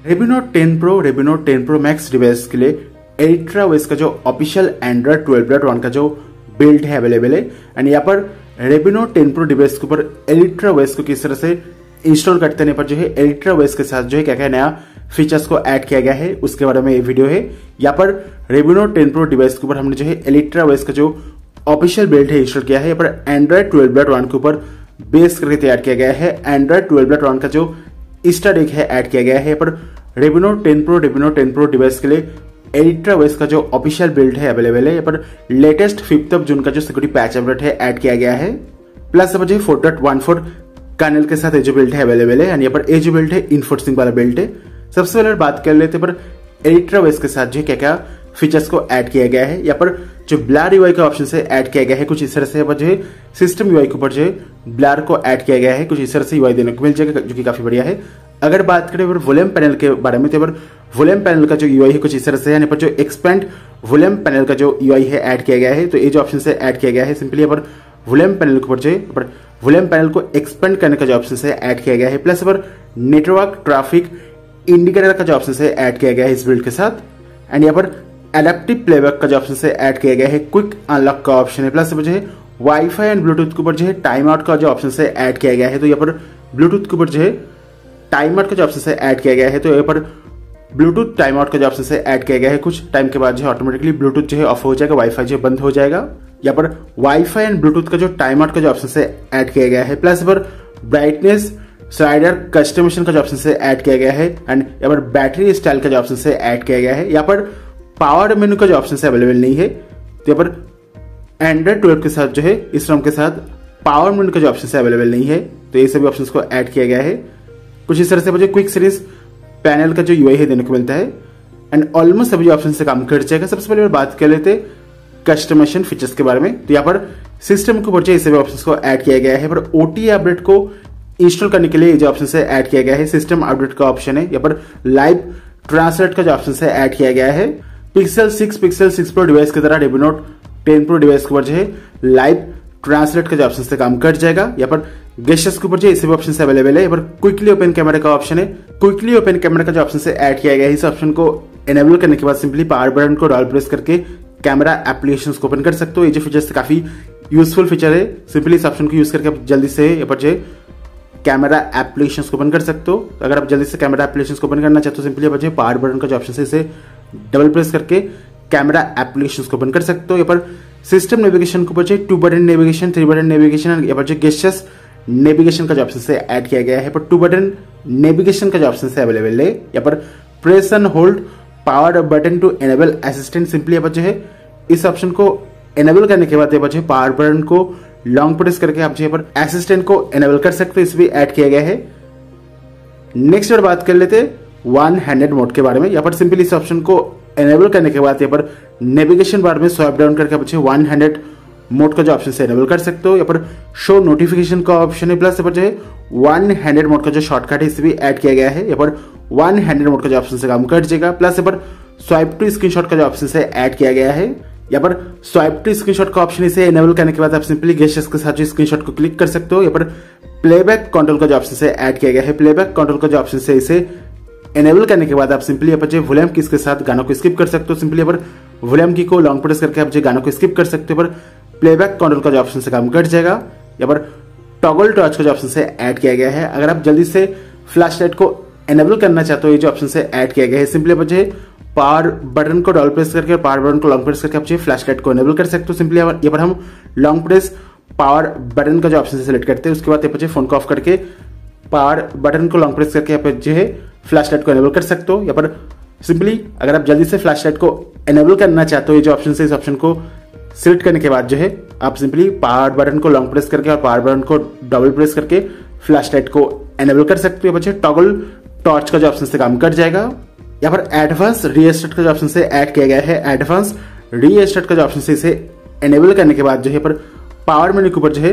Revenote 10 Pro, Revenote 10 Pro Max device के लिए EltraOS का जो ऑफिशियल Android 12.1 का जो बिल्ड है अवेलेबल है। एंड यहाँ पर Revenote 10 Pro डिवाइस के ऊपर EltraOS को किस तरह से इंस्टॉल करते हैं पर जो है EltraOS के साथ जो है क्या क्या नया फीचर्स को ऐड किया गया है उसके बारे में ये वीडियो है। यहाँ पर Revenote 10 Pro डिवाइस के ऊपर हमने जो है EltraOS का जो ऑफिशियल बिल्ड है इंस्टॉल किया है। यहाँ पर Android 12.1 के ऊपर बेस करके तैयार किया गया है। Android 12.1 का जो ईस्टर एग है ऐड किया गया है। यहाँ पर Revenote 10 Pro डिवाइस के लिए EltraOS का जो ऑफिशियल बिल्ड है अवेलेबल है। यहाँ पर लेटेस्ट 5 जून का जो सिक्योरिटी पैच अपडेट है ऐड किया गया है। प्लस अब जो 4.14 कर्नल के साथ ये जो बिल्ड है अवेलेबल है। ये पर ये जो बिल्ड है इन्फोर्सिंग वाला बिल्ड है। सबसे पहले बात कर लेते पर EltraOS के साथ जो क्या क्या फीचर्स को ऐड किया गया है। यहाँ पर जो ब्लर यूआई का ऑप्शन से ऐड किया गया है कुछ इस तरह से। जो है सिस्टम यूआई के ऊपर जो है ब्लर को ऐड किया गया है कुछ इस तरह से यूआई देने को मिल जाएगा जो कि काफी बढ़िया है। अगर बात करें वॉल्यूम पैनल के बारे में तो वॉल्यूम पैनल का जो यूआई है कुछ इस तरह से है। यहाँ पर जो एक्सपेंड वॉल्यूम पैनल का जो यूआई है ऐड किया गया है। तो ये जो ऑप्शन से ऐड किया गया है सिंपली यहाँ पर वॉल्यूम पैनल के ऊपर जो है वॉल्यूम पैनल को एक्सपेंड करने का जो ऑप्शन से ऐड किया गया है। प्लस यहाँ पर नेटवर्क ट्रैफिक इंडिकेटर का जो ऑप्शन से ऐड किया गया है इस बिल्ड के साथ। एंड यहाँ पर एडेप्टिव प्लेबैक का जो ऑप्शन से ऐड किया गया है क्विक अनलॉक का ऑप्शन है। प्लस जो है वाईफाई एंड ब्लूटूथ के ऊपर जो है टाइम आउट का जो ऑप्शन से ऐड किया गया है। तो यहाँ पर ब्लूटूथ के ऊपर जो है टाइम आउट का जो ऑप्शन से ऐड किया गया है। तो यहाँ पर ब्लूटूथ टाइम आउट का जो ऑप्शन से ऐड किया गया है कुछ टाइम के बाद जो है ऑटोमेटिकली ब्लूटूथ जो है ऑफ हो जाएगा, वाईफाई जो बंद हो जाएगा। यहाँ पर वाईफाई एंड ब्लूटूथ का जो टाइम आउट का जो ऑप्शन से ऐड किया गया है। प्लस यहाँ पर ब्राइटनेस स्लाइडर कस्टमाइजेशन का जो ऑप्शन से ऐड किया गया है। एंड यहाँ पर बैटरी स्टाइल का जो ऑप्शन से ऐड किया गया है। यहाँ पर पावर मेनू का जो ऑप्शन से अवेलेबल नहीं है। तो यहाँ पर Android 12 के साथ जो है इस ROM के साथ पावर मेनू का जो ऑप्शन से अवेलेबल नहीं है। तो ये सभी ऑप्शन को ऐड किया गया है कुछ इस तरह से। मुझे क्विक सीरीज पैनल का जो यूआई है देने को मिलता है। एंड ऑलमोस्ट सभी ऑप्शन से काम कर जाएगा। सबसे पहले बात कर लेते कस्टमाइजेशन फीचर्स के बारे में। तो यहाँ पर सिस्टम के ऊपर जो सभी ऑप्शन को ऐड किया गया है। पर OTA अपडेट को इंस्टॉल करने के लिए जो ऑप्शन से ऐड किया गया है सिस्टम अपडेट का ऑप्शन है। यहाँ पर लाइव ट्रांसलेट का जो ऑप्शन से ऐड किया गया है। Pixel 6 Pro डिवाइस की तरह Revenote 10 Pro डिवाइस के ऊपर जो है लाइव ट्रांसलेट का जो ऑप्शन से काम कर जाएगा। यहाँ पर गेस्टर्स के ऊपर जो सभी ऑप्शन से अवेलेबल है। यहाँ पर क्विकली ओपन कैमरा का ऑप्शन है। क्विकली ओपन कैमरा का जो ऑप्शन से ऐड किया गया है इस ऑप्शन को एनेबल करने के बाद सिंपली पावर बटन को डबल प्रेस करके कैमरा एप्लीकेशंस को ओपन कर सकते हो। ये जो फीचर्स काफी यूजफुल फीचर है। सिंपली इस ऑप्शन को यूज करके आप जल्दी से यहाँ पर जो कैमरा एप्लीकेशंस को ओपन कर सकते हो। अगर आप जल्दी से कैमरा एप्लीकेशंस को ओपन करना चाहते हो सिंपली यहाँ पर पावर बटन का जो ऑप्शन है इसे डबल प्रेस करके कैमरा एप्लीकेशंस को ओपन कर सकते हो। यहाँ पर सिस्टम नेविगेशन के ऊपर 2 बटन नेविगेशन, 3 बटन नेविगेशन, यहाँ पर गेस्टर्स नेविगेशन का जो ऑप्शन से ऐड किया गया है। पर 2 बटन नेविगेशन का जो ऑप्शन से अवेलेबल है। यहाँ पर press and hold power button to enable assistant. Simply यहाँ पर जो है इस ऑप्शन को एनेबल करने के बाद यहाँ पर जो पावर बटन को लॉन्ग प्रेस करके आप जो यहाँ पर असिस्टेंट को एनेबल कर सकते हो। इस भी ऐड किया गया है। नेक्स्ट और बात कर लेते वन हैंडेड मोड के बारे में। यहाँ पर सिंपली इस ऑप्शन को एनेबल करने के बाद यहाँ पर नेविगेशन बार में स्वाइप डाउन करके आप वन हैंडेड मोड का जो ऑप्शन से एनेबल कर सकते हो। यहाँ पर शो नोटिफिकेशन का ऑप्शन है। प्लस यहाँ पर जो है वन हैंडेड मोड का जो शॉर्टकट है इसे भी ऐड किया गया है। यहाँ पर वन हैंडेड मोड का जो ऑप्शन से काम कर जाएगा। प्लस यहाँ पर स्वाइप टू स्क्रीनशॉट का जो ऑप्शन से ऐड किया गया है। यहाँ पर स्वाइप टू स्क्रीनशॉट का ऑप्शन इसे एनेबल करने के बाद आप सिंपली गेस्टर्स के साथ जो स्क्रीनशॉट को क्लिक कर सकते हो। यहाँ पर प्लेबैक कंट्रोल का जो ऑप्शन से ऐड किया गया है। प्लेबैक कंट्रोल का जो ऑप्शन से इसे एनेबल करने के बाद आप सिंपली यहाँ पर जो वॉल्यूम कीज के साथ गानों को स्किप कर सकते हो। सिंपली यहाँ पर वॉल्यूम की को लॉन्ग प्रेस करके आप जो गानों को स्किप कर सकते हो। पर प्लेबैक कंट्रोल का जो ऑप्शन से काम कर जाएगा। यहाँ पर टॉगल टॉर्च का जो ऑप्शन से ऐड किया गया है। अगर आप जल्दी से फ्लैश लाइट को एनेबल करना चाहते हो ये जो ऑप्शन से ऐड किया गया है सिंपली यहाँ पर जो पावर बटन को डबल प्रेस करके पावर बटन को लॉन्ग प्रेस करके आप जो फ्लैश लाइट को एनेबल कर सकते हो। सिंपली यहाँ पर हम लॉन्ग प्रेस पावर बटन का जो ऑप्शन से सिलेक्ट करते हैं उसके बाद यहाँ पर फोन को ऑफ करके पावर बटन को लॉन्ग प्रेस करके यहाँ पर जो है फ्लैश लाइट को एनेबल कर सकते हो। यहाँ पर सिंपली अगर आप जल्दी से फ्लैश लाइट को एनेबल करना चाहते हो ये जो ऑप्शन है इस ऑप्शन को सिलेक्ट करने के बाद जो है आप सिंपली पावर बटन को लॉन्ग प्रेस करके और पावर बटन को डबल प्रेस करके फ्लैश लाइट को एनेबल कर सकते हो। बच्चे टॉगल टॉर्च का जो ऑप्शन से काम कर जाएगा। यहाँ पर एडवांस रीस्टार्ट का जो ऑप्शन से ऐड किया गया है। एडवांस रीस्टार्ट का जो ऑप्शन से इसे एनेबल करने के बाद जो है पर पावर मेन्यू के ऊपर जो है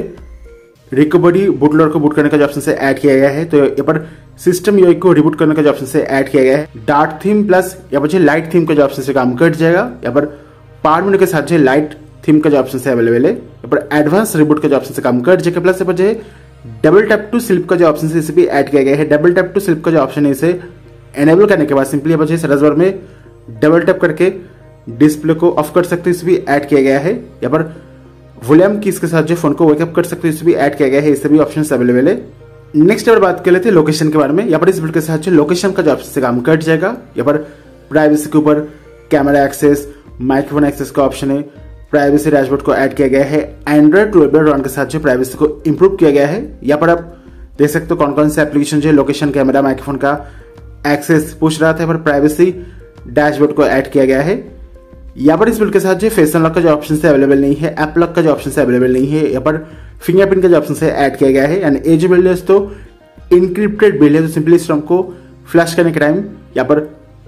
रिकवरी बूटलोडर को बूट करने का जो ऑप्शन से ऐड किया गया है। तो यहाँ पर सिस्टम यूआई को रिबूट करने का जो ऑप्शन से ऐड किया गया है। डार्क थीम प्लस यहाँ पर लाइट थीम का जो ऑप्शन से काम कर जाएगा। यहाँ पर पावर मेन्यू के साथ जो लाइट थीम का जो ऑप्शन से अवेलेबल है। यहाँ पर एडवांस रिबूट का जो ऑप्शन से काम कर जाएगा। प्लस यहाँ पर डबल टैप टू स्लिप का जो ऑप्शन है इसे भी ऐड किया गया है। डबल टैप टू स्लिप का जो ऑप्शन है इसे एनेबल करने के बाद सिंपली यहाँ पर सर्च बार में डबल टैप करके डिस्प्ले को ऑफ कर सकते हो, इसे भी ऐड किया गया है। यहाँ पर वॉल्यूम की इसके साथ जो फोन को वेकअप कर सकते हो, इसे भी ऐड किया गया है, इससे भी ऑप्शन अवेलेबल है। नेक्स्ट अगर बात कर लेते हैं लोकेशन के बारे में, यहाँ पर इस बिल्ड के साथ जो लोकेशन का जो ऑप्शन से काम कट जाएगा। यहाँ पर प्राइवेसी के ऊपर कैमरा एक्सेस, माइक्रोफोन एक्सेस का ऑप्शन है, प्राइवेसी डैशबोर्ड को ऐड किया गया है। एंड्रॉइड 12.1 के साथ जो प्राइवेसी को इंप्रूव किया गया है। यहाँ पर आप देख सकते हो कौन कौन से एप्लीकेशन जो लोकेशन, कैमरा, माइक्रोफोन का एक्सेस पूछ रहा था, पर प्राइवेसी डैशबोर्ड को ऐड किया गया है। यहाँ पर इस बिल्ड के साथ जो फेस अनलॉक का जो ऑप्शन से अवेलेबल नहीं है, ऐप लॉक का जो ऑप्शन से अवेलेबल नहीं है। यहाँ पर फिंगरप्रिंट का जो ऑप्शन से ऐड किया गया है। एंड ये जो बिल्ड है तो इनक्रिप्टेड बिल्ड है, तो सिंपली इस को फ्लैश करने के टाइम यहाँ पर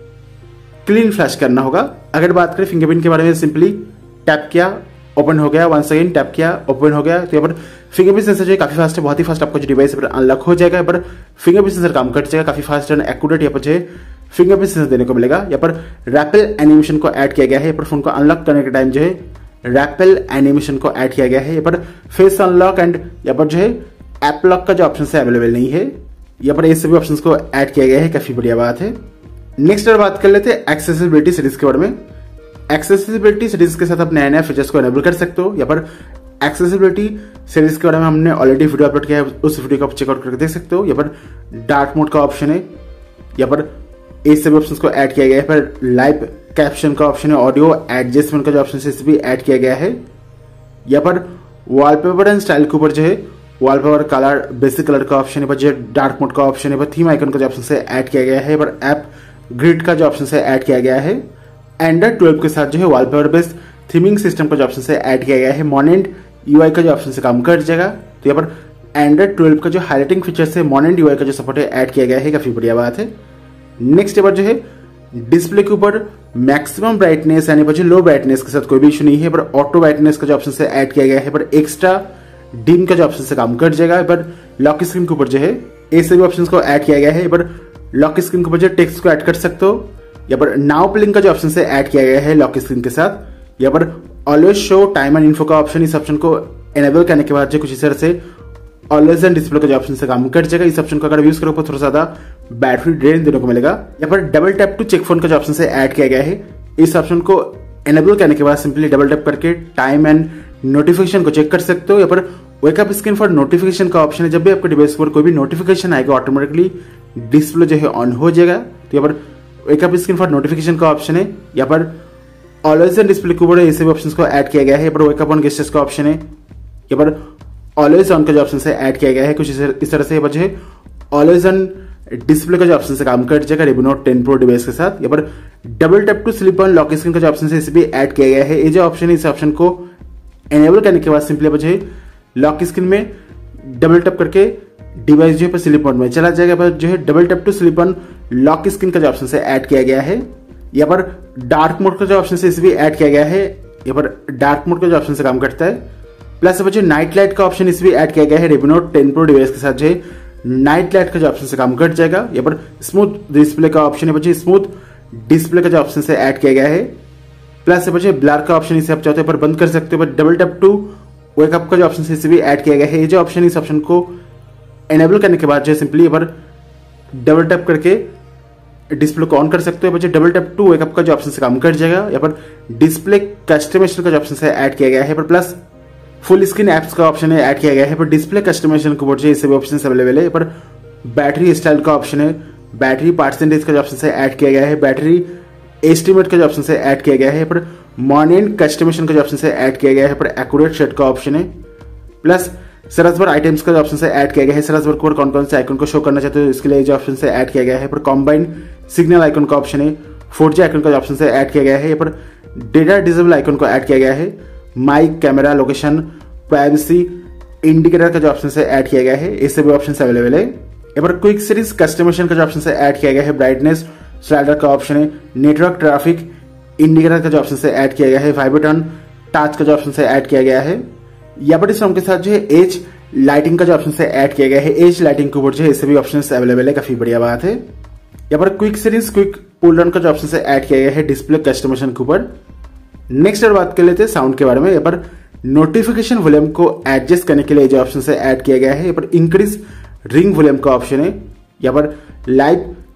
क्लीन फ्लैश करना होगा। अगर बात करें फिंगरप्रिंट के बारे में, सिंपली टैप किया ओपन हो गया, वंस अगेन टैप किया ओपन हो गया। तो यहाँ पर फिंगरप्रिंट सेंसर जो है काफी फास्ट है, बहुत ही फास्ट आपका जो डिवाइस पर अनलॉक हो जाएगा। यहाँ पर फिंगरप्रिंट सेंसर काम कर जाएगा, काफी फास्ट एंड एक्यूरेट यहाँ पर जो है फिंगरप्रिंट सेंसर देने को मिलेगा। यहाँ पर रैपल एनिमेशन को ऐड किया गया है। यहाँ पर फोन को अनलॉक करने के टाइम जो है रैपल एनिमेशन को ऐड किया गया है। यहाँ पर फेस अनलॉक एंड यहाँ पर जो है ऐप लॉक का जो ऑप्शन है अवेलेबल नहीं है। यहाँ पर ये सभी ऑप्शंस को ऐड किया गया है, काफी बढ़िया बात है। नेक्स्ट अगर बात कर लेते हैं एक्सेसिबिलिटी सेटिंग्स के बारे में। एक्सेसिबिलिटी सेटिंग्स के साथ आप नए नए फीचर्स को एनेबल कर सकते हो। यहाँ पर एक्सेसिबिलिटी सेटिंग्स के बारे में हमने ऑलरेडी वीडियो अपलोड किया है, उस वीडियो को आप चेकआउट करके देख सकते हो। यहाँ पर डार्क मोड का ऑप्शन है, यहाँ पर ये सभी ऑप्शंस को ऐड किया गया है। पर लाइव कैप्शन का ऑप्शन है, ऑडियो एडजस्टमेंट का जो ऑप्शन है इसे भी ऐड किया गया है। यहाँ पर वॉलपेपर एंड स्टाइल के ऊपर जो है वॉलपेपर कलर, बेसिक कलर का ऑप्शन है, पर जो डार्क मोड का ऑप्शन है, पर थीम आइकन का जो ऑप्शन है ऐड किया गया है। पर ऐप ग्रिड का जो ऑप्शन है ऐड किया गया है। एंड्रॉइड 12 के साथ जो है वॉलपेपर बेस्ड थीमिंग सिस्टम का जो ऑप्शन है ऐड किया गया है। मॉनेंट यूआई का जो ऑप्शन से काम कर जाएगा। तो यहाँ पर एंड्रॉइड 12 का जो हाईलाइटिंग फीचर है, मॉनेंट यूआई का जो सपोर्ट है ऐड किया गया है, काफी बढ़िया बात है। नेक्स्ट यहाँ पर जो है डिस्प्ले के ऊपर मैक्सिमम ब्राइटनेस यानी पर लो ब्राइटनेस के साथ कोई भी इशू नहीं है, पर ऑटो ब्राइटनेस का जो ऑप्शन है ऐड किया गया है। पर एक्स्ट्रा डिम का जो ऑप्शन से काम कर जाएगा। पर लॉक स्क्रीन के ऊपर जो है ये सभी ऑप्शंस को ऐड किया गया है। पर लॉक स्क्रीन के ऊपर जो टेक्स्ट को ऐड कर सकते हो। यहाँ पर नाउ प्लिंग का जो ऑप्शन है ऐड किया गया है लॉक स्क्रीन के साथ। यहाँ पर always show time and info का ऑप्शन, इस ऑप्शन को एनेबल करने के बाद जो कुछ इस तरह से ऑलवेज एंड डिस्प्ले का जो ऑप्शन से काम कर जाएगा। इस ऑप्शन को अगर यूज करोगे तो थोड़ा ज्यादा बैटरी ड्रेन देने को मिलेगा। यहाँ पर double tap to check phone का जो ऑप्शन है ऐड किया गया है। इस ऑप्शन को एनेबल करने के बाद सिंपली डबल टैप करके टाइम एंड नोटिफिकेशन को चेक कर सकते हो। यहाँ पर वेकअप स्क्रीन फॉर नोटिफिकेशन का ऑप्शन है, जब भी आपके डिवाइस पर कोई भी नोटिफिकेशन आएगा ऑटोमेटिकली डिस्प्ले जो है ऑन हो जाएगा। तो यहाँ पर वेकअप स्क्रीन फॉर नोटिफिकेशन का ऑप्शन है। यहाँ पर ऑलवेज ऑन डिस्प्ले के ऊपर ये सभी ऑप्शंस को ऐड किया गया है। यहाँ पर वेकअप ऑन गेस्टर्स का ऑप्शन है। यहाँ पर ऑलवेज ऑन का जो ऑप्शन है ऐड किया गया है, कुछ इस तरह से। यहाँ पर जो है ऑलवेज ऑन डिस्प्ले का जो ऑप्शन है काम कर जाएगा Redmi Note 10 Pro डिवाइस के साथ। यहाँ पर double tap to sleep on lock screen का जो ऑप्शन है इसे भी ऐड किया गया है। ये जो ऑप्शन है इस ऑप्शन को एनेबल करने के बाद सिंपली यहाँ पर जो है लॉक स्क्रीन में डबल टैप करके डिवाइस जो है स्लिप ऑन में चला जाएगा। पर जो है double tap to sleep on lock screen का जो ऑप्शन है ऐड किया गया है। यहाँ पर डार्क मोड का जो ऑप्शन है इसे भी ऐड किया गया है। यहाँ पर डार्क मोड का जो ऑप्शन से काम करता है। प्लस जो नाइट लाइट का ऑप्शन इसे भी ऐड किया गया है। Redmi Note 10 Pro डिवाइस के साथ जो है नाइट लाइट का जो ऑप्शन से काम कर जाएगा। यहाँ पर स्मूथ डिस्प्ले का ऑप्शन है, बच्चे स्मूथ डिस्प्ले का जो ऑप्शन है ऐड किया गया है। प्लस बच्चे ब्लर का ऑप्शन इसे आप चाहते हो पर बंद कर सकते हो। पर डबल टैप टू वेकअप का जो ऑप्शन है इसे भी ऐड किया गया है। ये जो ऑप्शन इस ऑप्शन को एनेबल करने के बाद जो है सिंपली यहाँ पर डबल टैप करके डिस्प्ले को ऑन कर सकते हो। बच्चे डबल टैप टू वेकअप का जो ऑप्शन से काम कर जाएगा। यहाँ पर डिस्प्ले कस्टमाइजेशन का जो ऑप्शन है ऐड किया गया है। पर प्लस फुल स्क्रीन एप्स का ऑप्शन है ऐड किया गया है। पर डिस्प्ले कस्टमाइजेशन के ऊपर सभी ऑप्शन अवेलेबल है। पर बैटरी स्टाइल का ऑप्शन है, बैटरी परसेंटेज का जो ऑप्शन है ऐड किया गया है। बैटरी एस्टिमेट का जो ऑप्शन है ऐड किया गया है। पर मॉर्निंग कस्टमाइजेशन का जो ऑप्शन है ऐड किया गया है। पर एक्यूरेट सेट का ऑप्शन है। प्लस सर्च बार आइटम्स का जो ऑप्शन है ऐड किया गया है। सर्च बार को कौन कौन से आइकन को शो करना चाहते हो इसके लिए जो ऑप्शन है ऐड किया गया है। पर कॉम्बाइन सिग्नल आइकन का ऑप्शन है। 4G आइकन का जो ऑप्शन है ऐड किया गया है। यहाँ पर डेटा डिसेबल आइकन को ऐड किया गया है। Mic, camera, location, privacy indicator का जो ऑप्शन है ऐड किया गया है। ये सभी ऑप्शन अवेलेबल है। यहाँ पर क्विक सीरीज कस्टमाइजेशन का जो ऑप्शन है ऐड किया गया है। ब्राइटनेस स्लाइडर का ऑप्शन है। नेटवर्क ट्रैफिक इंडिकेटर का जो ऑप्शन है ऐड किया गया है। वाइब्रेट टच का जो ऑप्शन है ऐड किया गया है। यहाँ पर इस के साथ जो है एज लाइटिंग का जो ऑप्शन है ऐड किया गया है। एज लाइटिंग के ऊपर जो है सभी ऑप्शन अवेलेबल है, काफी बढ़िया बात है। यहाँ पर quick series quick pull down का जो ऑप्शन है ऐड किया गया है डिस्प्ले कस्टमाइजेशन के ऊपर। नेक्स्ट और बात कर लेते हैं साउंड के बारे में। यहाँ पर नोटिफिकेशन वॉल्यूम को एडजस्ट करने के लिए जो ऑप्शन है ऐड किया गया है। यहाँ पर इंक्रीज रिंग वॉल्यूम का ऑप्शन है। यहाँ पर लाइव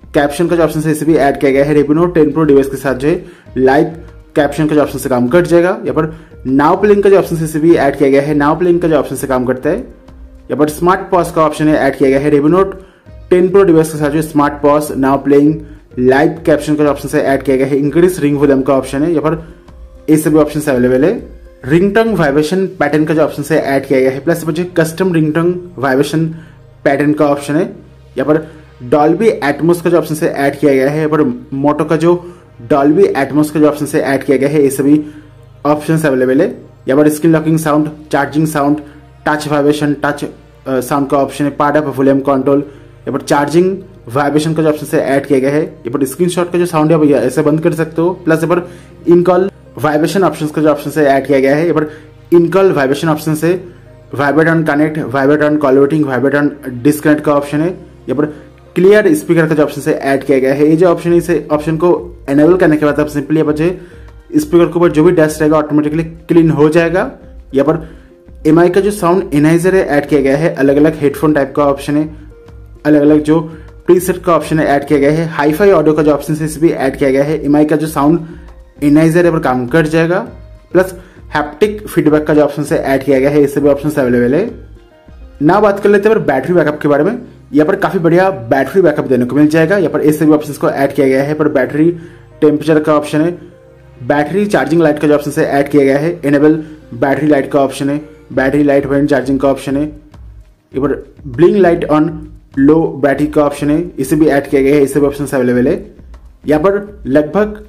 कैप्शन का जो ऑप्शन है इसे भी ऐड किया गया है। Revino 10 Pro डिवाइस के साथ जो है लाइव कैप्शन का जो ऑप्शन से काम कर जाएगा। यहाँ पर नाउ प्लेइंग का जो ऑप्शन है इसे भी ऐड किया गया है। नाउ प्लेइंग का जो ऑप्शन से काम करता है। यहाँ पर स्मार्ट पॉज का ऑप्शन है ऐड किया गया है। Revino 10 Pro डिवाइस के साथ जो smart pause, now playing, live caption का जो ऑप्शन से ऐड किया गया है। इंक्रीज रिंग वॉल्यूम का ऑप्शन है। यहाँ पर ये सभी ऑप्शन अवेलेबल है। रिंगटोन वाइब्रेशन पैटर्न का जो ऑप्शन से ऐड किया गया है। प्लस मुझे कस्टम रिंगटोन वाइब्रेशन पैटर्न का ऑप्शन है। यहाँ पर डॉल्बी एटमॉस का जो ऑप्शन से ऐड किया गया है। यहाँ पर मोटो का जो डॉल्बी एटमॉस का जो ऑप्शन से ऐड किया गया है। ये सभी ऑप्शंस अवेलेबल है। यहाँ पर screen locking sound, charging sound, touch vibration, touch sound का ऑप्शन है। पार्ट ऑफ वॉल्यूम कंट्रोल, यहाँ पर चार्जिंग वाइब्रेशन का जो ऑप्शन से ऐड किया गया है। यहाँ पर स्क्रीनशॉट का जो साउंड है भैया ऐसे बंद कर सकते हो। प्लस यहाँ पर इन कॉल वाइब्रेशन ऑप्शन का जो ऑप्शन से ऐड किया गया है। यहाँ पर इन कॉल वाइब्रेशन ऑप्शन से vibrate on connect, vibrate on call waiting, vibrate on disconnect का ऑप्शन है। यहाँ पर क्लियर स्पीकर का जो ऑप्शन से ऐड किया गया है। ये जो ऑप्शन है इसे ऑप्शन को एनेबल करने के बाद आप सिंपली यहाँ पर स्पीकर के ऊपर जो भी डस्ट रहेगा ऑटोमेटिकली क्लीन हो जाएगा। यहाँ पर एमआई का जो साउंड एनाइजर है ऐड किया गया है। अलग अलग हेडफोन टाइप का ऑप्शन है। अलग अलग जो प्रीसेट का ऑप्शन है ऐड किया गया है। हाईफाई ऑडियो का जो ऑप्शन है इसे भी ऐड किया गया है। एमआई का जो साउंड एनाइजर है पर काम कर जाएगा। प्लस हैप्टिक फीडबैक का जो ऑप्शन है ऐड किया गया है। इससे भी ऑप्शन अवेलेबल है। ना बात कर लेते हैं बैटरी बैकअप के बारे में। यहाँ पर काफी बढ़िया बैटरी बैकअप देने को मिल जाएगा। यहाँ पर ऐसे भी ऑप्शंस को ऐड किया गया है। पर बैटरी टेम्परेचर का ऑप्शन है। बैटरी चार्जिंग लाइट का जो ऑप्शन है ऐड किया गया है। इनेबल बैटरी लाइट का ऑप्शन है। बैटरी लाइट व्हेन चार्जिंग का ऑप्शन है। यहाँ पर blink light on low battery का ऑप्शन है। इसे भी ऐड किया गया है। इसे भी ऑप्शन अवेलेबल है। यहाँ पर लगभग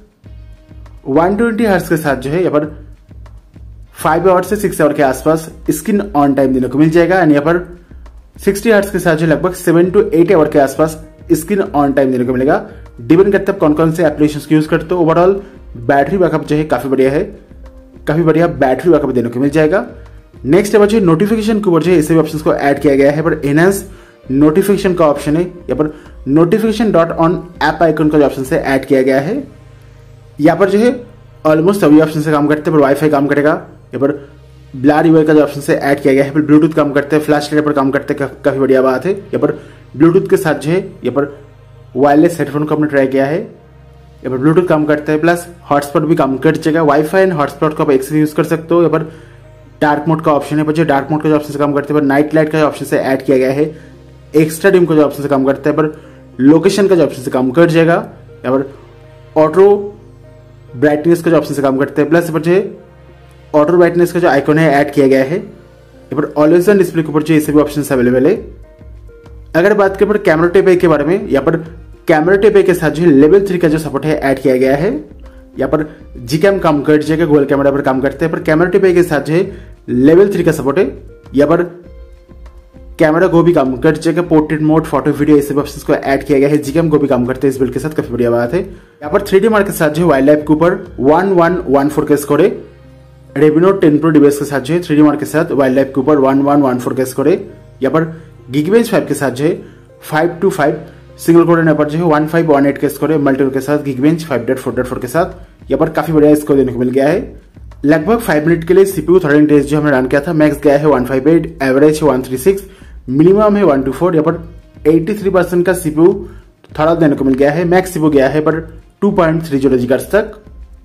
120 हर्ट्ज के साथ जो है यहाँ पर 5 आवर से 6 आवर के आसपास स्क्रीन ऑन टाइम देने को मिल जाएगा। एंड यहाँ पर 60 हर्ट्ज के साथ जो लगभग 7 to 8 आवर के आसपास स्क्रीन ऑन टाइम देने को मिलेगा। डिपेंड करता है कौन कौन से एप्लीकेशन यूज करते हो। ओवरऑल बैटरी बैकअप जो है काफी बढ़िया है। काफी बढ़िया बैटरी बैकअप देने को मिल जाएगा। नेक्स्ट है नोटिफिकेशन के ऊपर जो है इसे भी ऑप्शन को ऐड किया गया है। पर एनहांस नोटिफिकेशन का ऑप्शन है। यहाँ पर notification dot on app icon का जो ऑप्शन से ऐड किया गया है। यहाँ पर जो है ऑलमोस्ट सभी ऑप्शन से काम करते हैं। पर वाईफाई काम करेगा। यहाँ पर ब्लर यूआई का जो ऑप्शन से ऐड किया गया है। पर ब्लूटूथ काम करते हैं, फ्लैश लाइट पर काम करते हैं। काफी बढ़िया बात है। यहाँ पर ब्लूटूथ के साथ जो है यहाँ पर वायरलेस हेडफोन को हमने ट्राई किया है। यहाँ पर ब्लूटूथ काम करता है। प्लस हॉटस्पॉट भी काम कर जाएगा। वाईफाई एंड हॉटस्पॉट को आप एक से यूज कर सकते हो। यहाँ पर डार्क मोड का ऑप्शन है। पर जो डार्क मोड का जो ऑप्शन से काम करते हैं। पर नाइट लाइट का जो ऑप्शन से ऐड किया गया है। एक्स्ट्रा डिम का जो ऑप्शन से काम करता है। पर लोकेशन का जो ऑप्शन से काम कर जाएगा। यहाँ पर ऑटो ब्राइटनेस का जो ऑप्शन से काम करते हैं। प्लस पर जो ऑटो ब्राइटनेस का जो आइकन है ऐड किया गया है। यहाँ पर ऑलवेज ऑन डिस्प्ले के ऊपर जो सभी ऑप्शन अवेलेबल है। अगर बात करें कैमरा टेप के बारे में, यहाँ पर कैमरा टेप के साथ जो लेवल 3 का जो सपोर्ट है ऐड किया गया है। यहाँ पर जीकैम काम कर जाएगा, गूगल कैमरा पर काम करते हैं। पर कैमरा टेप के साथ जो लेवल 3 का सपोर्ट है। यहाँ पर कैमरा को भी काम कर जाएगा। पोर्ट्रेट मोड, फोटो, वीडियो ये सब ऑप्शंस को ऐड किया गया है। जीकैम को भी काम करते हैं इस बिल्ड के साथ। काफी बढ़िया बात है। यहाँ पर 3D मार्क के साथ जो वाइल्ड लाइफ के ऊपर 1114 का स्कोर है। Revino 10 Pro डिवाइस के साथ जो है 3D मार्क के साथ वाइल्ड लाइफ के ऊपर 1114 का स्कोर है। यहाँ पर Geekbench 5 के साथ जो है 525 सिंगल कोर यहाँ पर जो है 1518 का स्कोर है। मल्टीपल के साथ Geekbench 5.4.4 के साथ यहाँ पर काफी बढ़िया स्कोर देने को मिल गया है। लगभग 5 मिनट के लिए सीपीयू थ्रॉटलिंग टेस्ट जो हमने रन किया था, मैक्स गया है 158, एवरेज है 136, मिनिमम है 124। यहाँ पर 83% का सीपीयू थोड़ा देने को मिल गया है। मैक्स सीपीयू गया है पर 2.30 गीगाहर्ट्ज तक।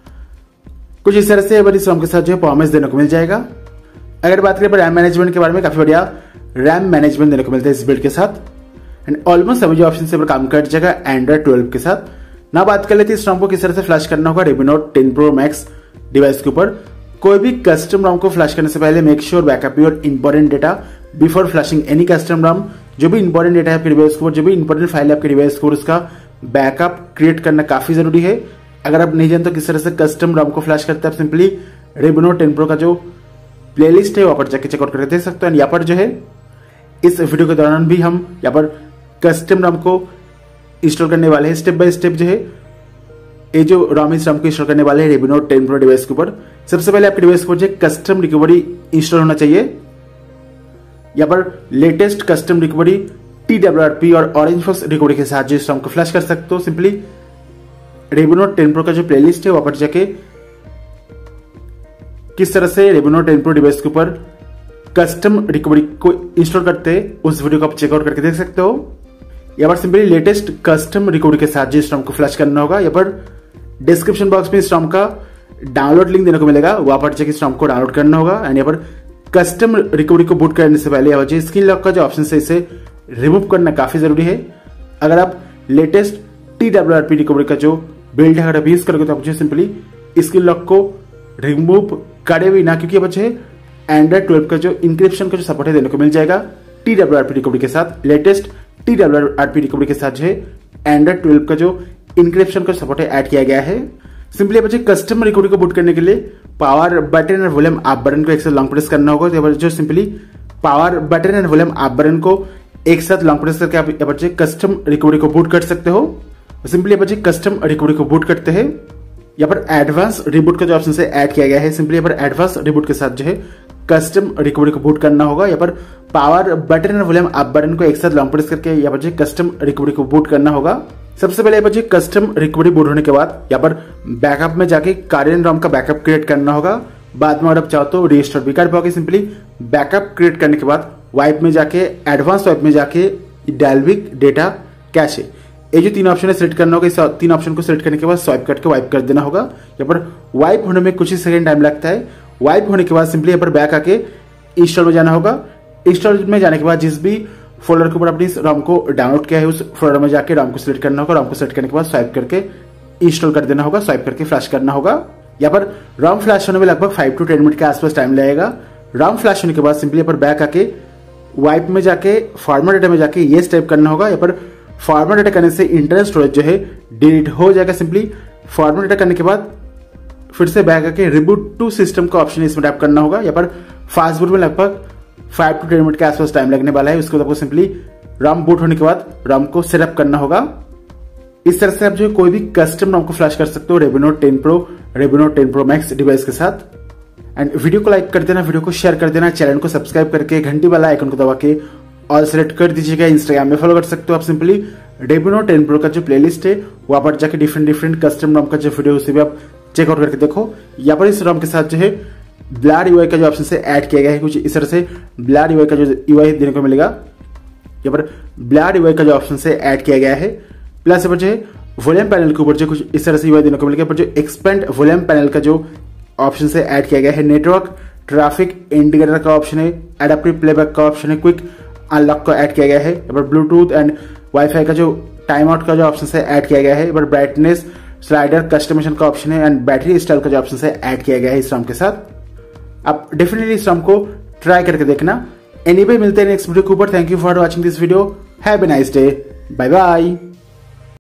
कुछ इस तरह से इस रैम के साथ जो है परफॉर्मेंस देने को मिल जाएगा। अगर बात करें रैम मैनेजमेंट के बारे में, काफी बढ़िया रैम मैनेजमेंट देने को मिलता है इस बिल्ड के साथ। एंड ऑलमोस्ट सभी ऑप्शन से काम कर जाएगा एंड्रॉइड 12 के साथ। ना बात कर लेते इस रैम को किस तरह से फ्लैश करना होगा Revino 10 Pro Max डिवाइस के ऊपर। कोई भी कस्टम रैम को फ्लैश करने से पहले make sure backup your important data before flashing any custom ROM. जो भी इंपॉर्टेंट डेटा है आपके डिवाइस के ऊपर, जो भी इंपॉर्टेंट फाइल है आपके डिवाइस के ऊपर, उसका बैकअप क्रिएट करना काफी जरूरी है। अगर आप नहीं जानते किस तरह से कस्टम रैम को फ्लैश करते हैं, आप सिंपली Revino 10 Pro का जो प्लेलिस्ट है वहां पर जाके चेकआउट करके देख सकते हैं। यहाँ पर जो है इस वीडियो के दौरान भी हम यहाँ पर कस्टम रैम को इंस्टॉल करने वाले हैं। स्टेप बाय स्टेप जो है ये जो रॉम इस रैम को इंस्टॉल करने वाले हैं Revino 10 Pro डिवाइस के ऊपर। सबसे पहले आपके डिवाइस के ऊपर जो कस्टम रिकवरी इंस्टॉल होना चाहिए। यहाँ पर लेटेस्ट कस्टम रिकवरी TWRP और ऑरेंज फॉक्स रिकवरी के साथ जो इस रैम को फ्लैश कर सकते हो। सिंपली Revino 10 Pro का जो प्लेलिस्ट है वहां पर जाके किस तरह से Revino 10 Pro डिवाइस के ऊपर कस्टम रिकवरी को इंस्टॉल करते हैं उस वीडियो को आप चेकआउट करके देख सकते हो। यहाँ पर सिंपली लेटेस्ट कस्टम रिकवरी के साथ जो इस रॉम को फ्लैश करना होगा। यहाँ पर डिस्क्रिप्शन बॉक्स में इस रॉम का डाउनलोड लिंक देने को मिलेगा, वहां पर जाकर इस रॉम को डाउनलोड करना होगा। एंड यहाँ पर कस्टम रिकवरी को बूट करने से पहले यहाँ पर स्क्रीन लॉक का जो ऑप्शन है इसे रिमूव करना काफी जरूरी है। अगर आप लेटेस्ट TWRP रिकवरी का जो बिल्ड है अगर यूज करोगे तो आप जो सिंपली स्क्रीन लॉक को रिमूव करे भी ना, क्योंकि बच्चे एंड्रॉइड 12 का जो इंक्रिप्शन का जो सपोर्ट है देने को मिल जाएगा TWRP रिकवरी के साथ। लेटेस्ट TWRP रिकवरी के साथ जो है एंड्रॉइड 12 का जो इंक्रिप्शन का सपोर्ट है ऐड किया गया है। सिंपली बच्चे कस्टम रिकवरी को बूट करने के लिए पावर बटन और वॉल्यूम अप बटन को एक साथ लॉन्ग प्रेस करना होगा। तो जो सिंपली पावर बटन और वॉल्यूम अप बटन को एक साथ लॉन्ग प्रेस करके आप बच्चे कस्टम रिकवरी को बूट कर सकते हो। सिंपली बच्चे कस्टम रिकवरी को बूट करते हैं। यहाँ पर एडवांस रिबूट का जो ऑप्शन है ऐड किया गया है। सिंपली यहाँ पर एडवांस रिबूट के साथ जो है कस्टम रिकवरी को बूट करना होगा। यहाँ पर पावर बटन और वॉल्यूम अप बटन को एक साथ लॉन्ग प्रेस करके यहाँ पर जो कस्टम रिकवरी को बूट करना होगा। सबसे पहले यहाँ पर जो कस्टम रिकवरी बूट होने के बाद यहाँ पर बैकअप में जाके कार्डियन रॉम का बैकअप क्रिएट करना होगा। बाद में अगर आप चाहो तो रीस्टोर भी कर पाओगे। सिंपली बैकअप क्रिएट करने के बाद वाइप में जाके एडवांस वाइप में जाके डायनेमिक डेटा कैशे ये जो तीन ऑप्शन है सिलेक्ट करना होगा। इस तीन ऑप्शन को सिलेक्ट करने के बाद स्वाइप करके वाइप कर देना होगा। यहाँ पर वाइप होने में कुछ ही सेकंड टाइम लगता है। वाइप होने के बाद सिंपली यहाँ पर बैक आके इंस्टॉल में जाना होगा। इंस्टॉल में जाने के बाद जिस भी फोल्डर के ऊपर अपनी रॉम को डाउनलोड किया है उस फोल्डर में जाके रॉम को सिलेक्ट करना होगा। रॉम को सिलेक्ट करने के बाद स्वाइप करके इंस्टॉल कर देना होगा। स्वाइप करके फ्लैश करना होगा। यहाँ पर रॉम फ्लैश होने में लगभग 5 to 10 मिनट के आसपास टाइम लगेगा। रॉम फ्लैश होने के बाद सिंपली यहाँ पर बैक आके वाइप में जाके फॉर्मेट डेटा में जाके ये टाइप करना होगा। यहाँ पर फॉर्मेट डेटा करने से इंटरनल स्टोरेज जो है डिलीट हो जाएगा। सिंपली फॉर्मेट डेटा करने के बाद फिर से बैक आके रिबूट टू सिस्टम का ऑप्शन इसमें टैप करना होगा। यहाँ पर फास्ट बूट में लगभग 5 to 10 मिनट के आसपास टाइम लगने वाला है। उसके बाद आपको सिंपली रॉम बूट होने के बाद रॉम को सेटअप करना होगा। इस तरह से आप जो कोई भी कस्टम रॉम को फ्लैश कर सकते हो Revino 10 Pro, Revino 10 Pro Max device के साथ। एंड वीडियो को लाइक कर देना, वीडियो को शेयर कर देना, चैनल को सब्सक्राइब करके घंटी वाला आइकन को दबा के ऑल सेलेक्ट कर दीजिएगा। इंस्टाग्राम में फॉलो कर सकते हो आप सिंपली Revino 10 Pro का जो प्लेलिस्ट है वहां पर जाके डिफरेंट कस्टम रॉम का जो वीडियो उसे भी आप चेकआउट करके देखो। यहाँ पर इस रॉम के साथ जो है ब्लर यूआई का जो ऑप्शन से ऐड किया गया है। कुछ इस तरह से ब्लर यूआई का जो यूआई देने को मिलेगा। यहाँ पर ब्लर यूआई का जो ऑप्शन से ऐड किया गया है। प्लस यहाँ पर जो है वॉल्यूम पैनल के ऊपर जो कुछ इस तरह से यूआई देने को मिलेगा। पर जो एक्सपेंड वॉल्यूम पैनल का जो ऑप्शन से ऐड किया गया है। नेटवर्क ट्रैफिक इंडिकेटर का ऑप्शन है। एडाप्टिव प्लेबैक का ऑप्शन है। क्विक अनलॉक का ऐड किया गया है। यहाँ पर ब्लूटूथ एंड वाईफाई का जो टाइम आउट का जो ऑप्शन है ऐड किया गया है। यहाँ पर ब्राइटनेस स्लाइडर कस्टमाइजेशन का ऑप्शन है एंड बैटरी स्टाइल का जो ऑप्शन है ऐड किया गया है इस रॉम के साथ। आप डेफिनेटली इस रॉम को ट्राई करके देखना। एनीवे मिलते हैं नेक्स्ट वीडियो के ऊपर। Thank you for watching this video. Have a nice day. Bye bye.